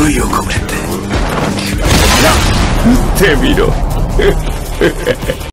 思いを込めて。打ってみろ。